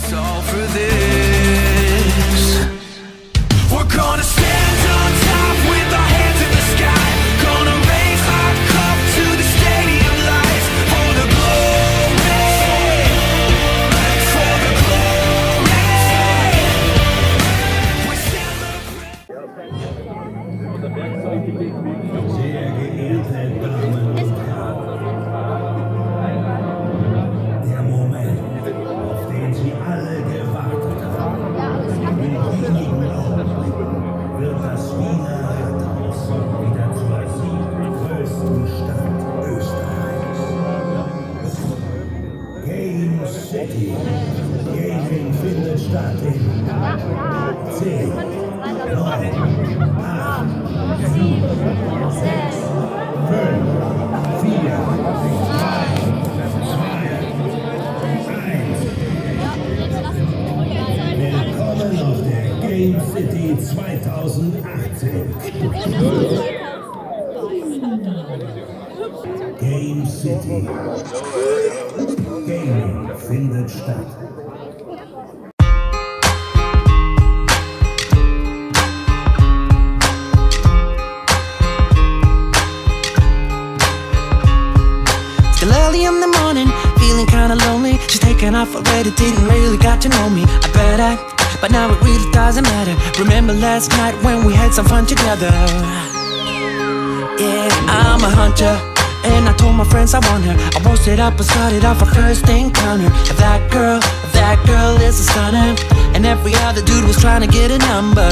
it's all for this. We're gonna stand on top with our hands in the sky. Gonna raise our cup to the stadium lights. For the glory, for the glory. We celebrate. Sehr geehrte Damen und Herren, der Moment, auf den Sie alle gewartet haben. In wenigen Augenblicken wird das Wiener Rathaus wieder zur 7. größten Stadt Österreichs. Game City. Gaming findet statt in 10, 9, 8, 7, 6, 5, 4, 3, 2, 1. Willkommen auf der Game City 2018. Game City. Gaming findet statt. Still early in the morning, feeling kinda lonely. She's taken off already, didn't really got to know me. I bet but now it really doesn't matter. Remember last night when we had some fun together? Yeah, I'm a hunter, and I told my friends I want her. I posted up and started off our first encounter. That girl is a stunner, and every other dude was trying to get a number.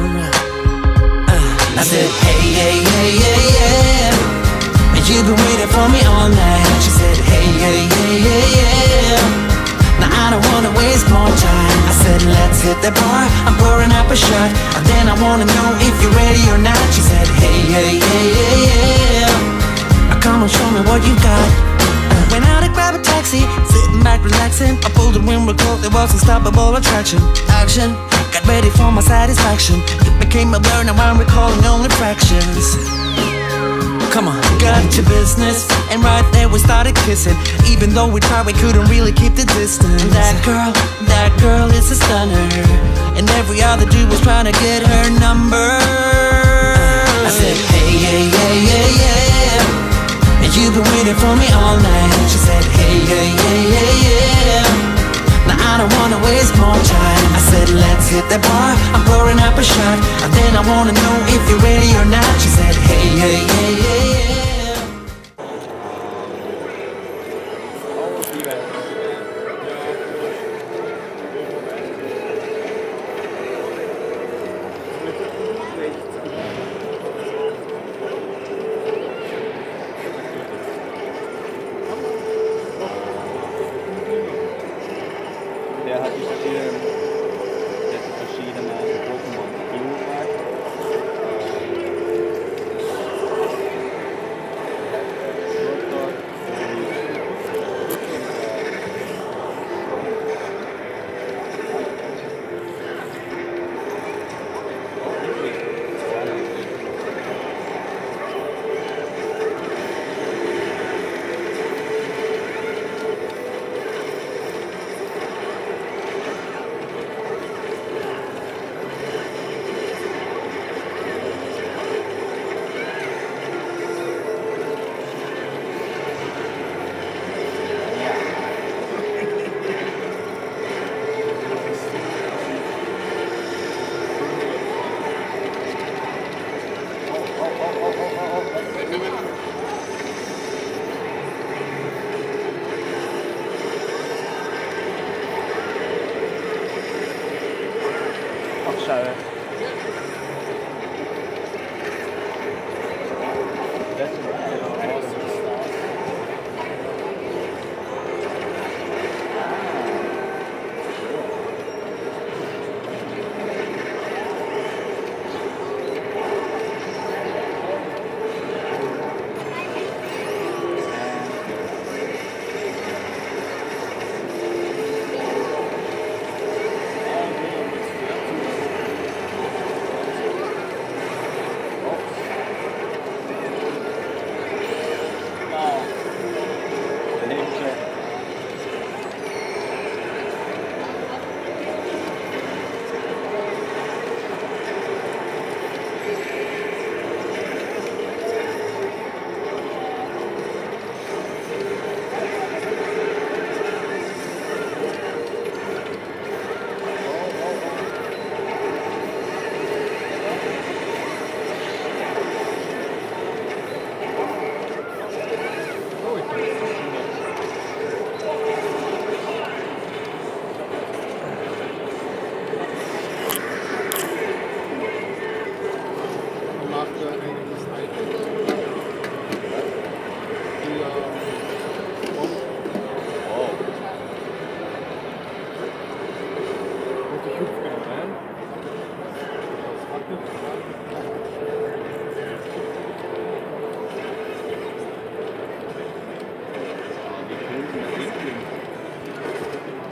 I said, hey, hey, hey, hey, yeah. And you've been waiting for me all night. She said, hey, hey, hey, hey, yeah. Now I don't wanna waste more time. I said, let's hit the bar, I'm pouring up a shot. And then I wanna know if you're ready or not. She said, hey, hey, hey, hey, yeah. Now come on, show me what you got. Went out to grab a taxi, sitting back relaxing. I pulled the window closed, there was unstoppable attraction. Action, got ready for my satisfaction. It became a blur, now I'm recalling only fractions. Come on, got your business. And right there we started kissing. Even though we tried, we couldn't really keep the distance. That girl is a stunner, and every other dude was trying to get her number. I said, hey, hey, hey, hey, yeah. And you've been waiting for me all night. She said, hey, hey, hey, hey, yeah. Now I don't wanna waste more time. I said, let's hit the bar, I'm pouring up a shot. And then I wanna know if you're ready or not. She said, hey, hey, hey, hey, yeah. Der hat verschiedene Pokémon. Scheibe.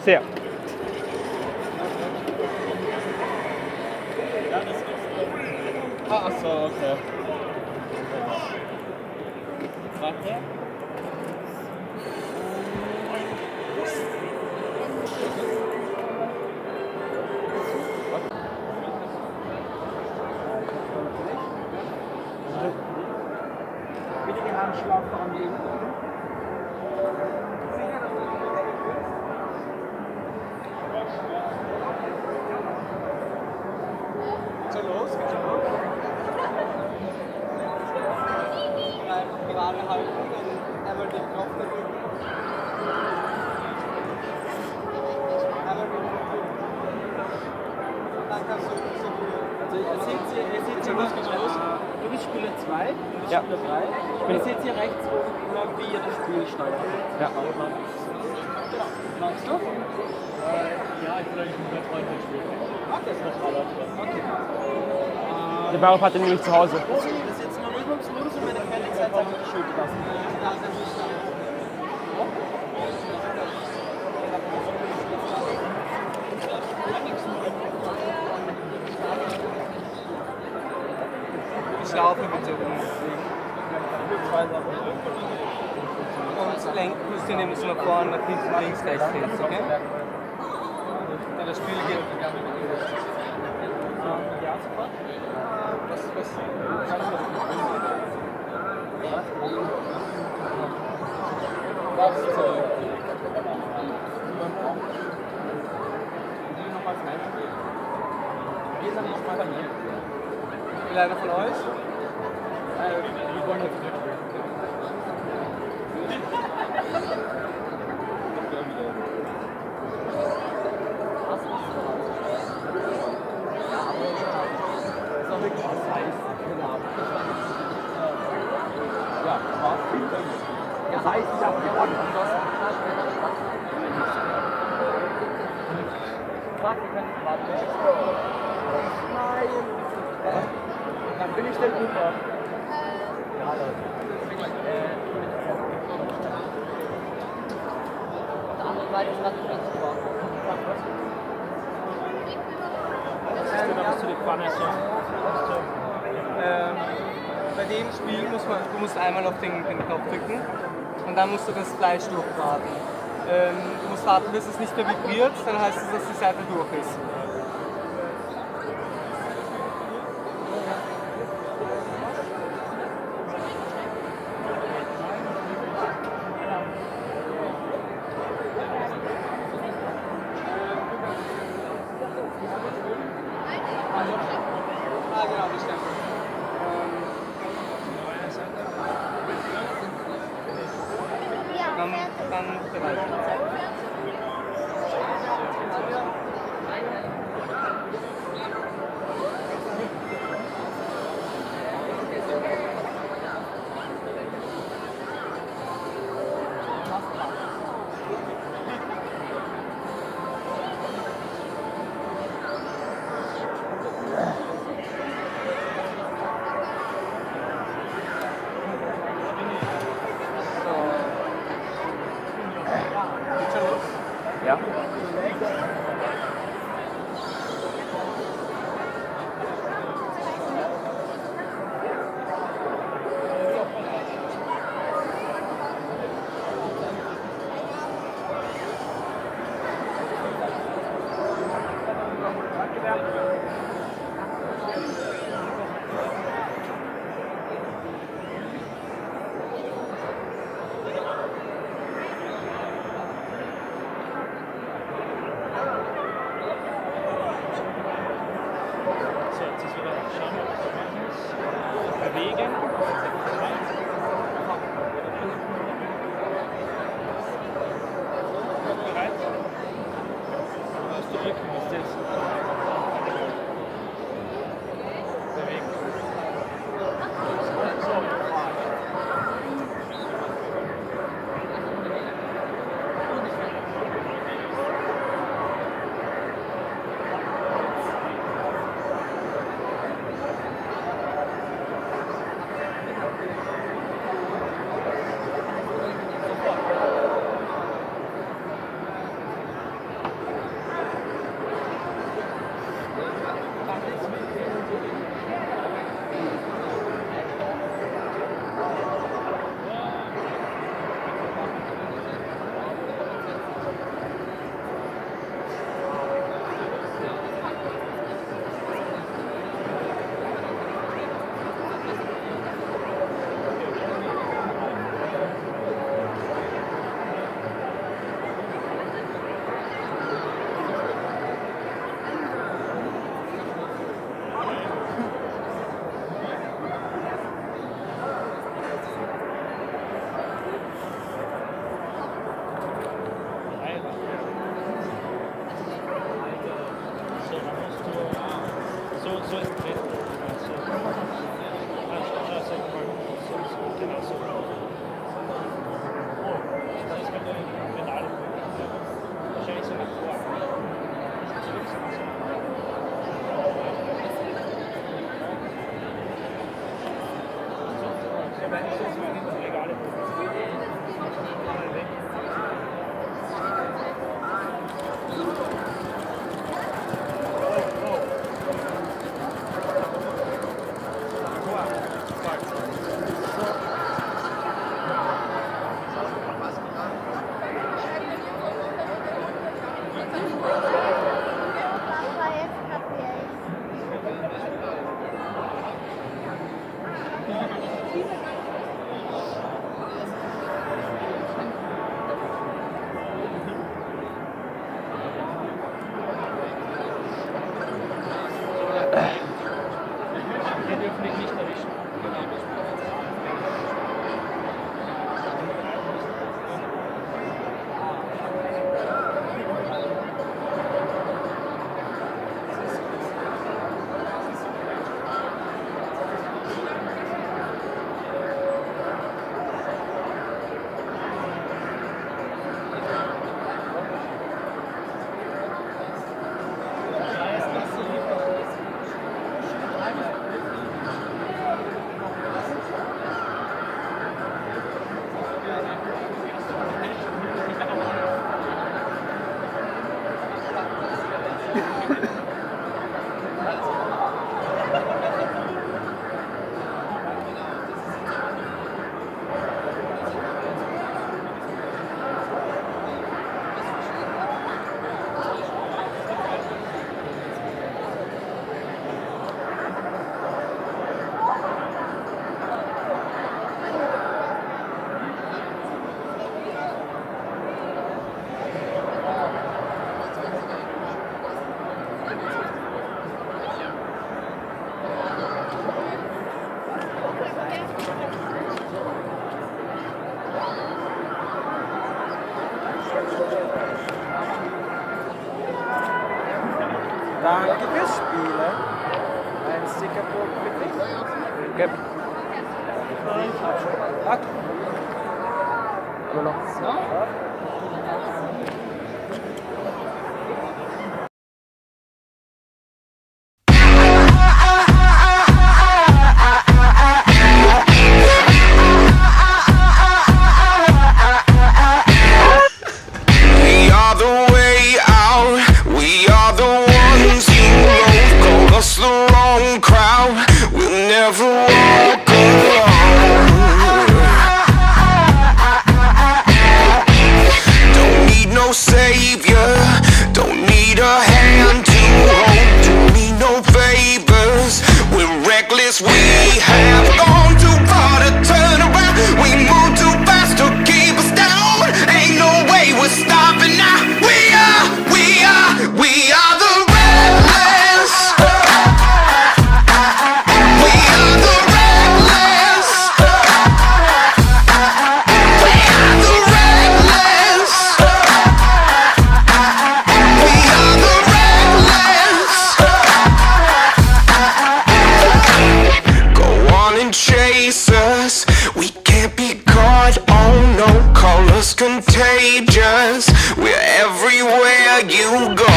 Sehr. Ach so, okay. Warte. Bitte den Handschlag dran legen. So, los, geht schon los. Einfach gerade halten und einmal den Knopf drücken. Einmal den Knopf drücken. Dann kannst du so Also ihr seht hier du bist Spieler 2, du bist Ja. Spieler 3. Und ihr seht hier rechts oben immer, wie ihr das Spiel steuert. Ja. Magst du? Ja, ich will eigentlich mit Freunden spielen. Okay, das ist noch okay. Der Bauer hat den nämlich zu Hause. Das ist jetzt nur Übungsmodus und wenn ihr fertig seid, einfach die Schuld lassen. Ich laufe bitte um. Und lenken müsst ihr nämlich so nach vorne, nach hinten, links, rechts, links, okay? Ja, das Spiel geht. Ja, sofort. Will einer von euch? Wir wollen jetzt das heißt, ich habe gewonnen. Frag, wir können warten. Nein! Dann bin ich der Gruppe. Ja, auf der anderen Seite ist das nicht super. Bei dem Spiel du musst einmal auf den Knopf drücken und dann musst du das Fleisch durchbraten. Du musst warten, bis es nicht mehr vibriert, dann heißt es, dass die Seite durch ist. Ah, genau, das stimmt. Dann bereit. Ja. bewegen. Bereit? Musst du drücken, musst jetzt bewegen. So ist es. Wir dürfen dich nicht erwischen. Danke fürs Spielen. Ein Stickerbook bitte. Gib. Tack. We are the way out. We are the ones who won't call us the wrong crowd. We'll never walk alone. Don't need no savior. Don't need a hand to hold. Don't need no favors. We're reckless. We have gone too far to turn around. We move too fast to keep us down. Ain't no way we're stopping now. We are the reckless. We are the reckless. We are the reckless. We are the reckless. Go on and chase us. We can't be caught. Oh no, call us contagious. We're everywhere you go.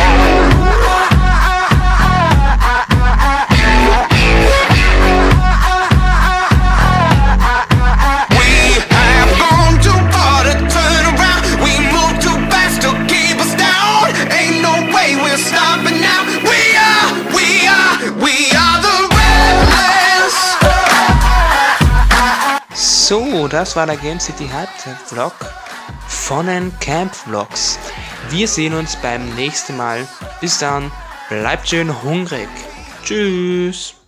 We have gone too far to turn around. We move too fast to keep us down. Ain't no way we're stopping now. We are the reckless. So, das war der Game City Halbzeit Vlog von den Camp Vlogs. Wir sehen uns beim nächsten Mal. Bis dann, bleibt schön hungrig. Tschüss.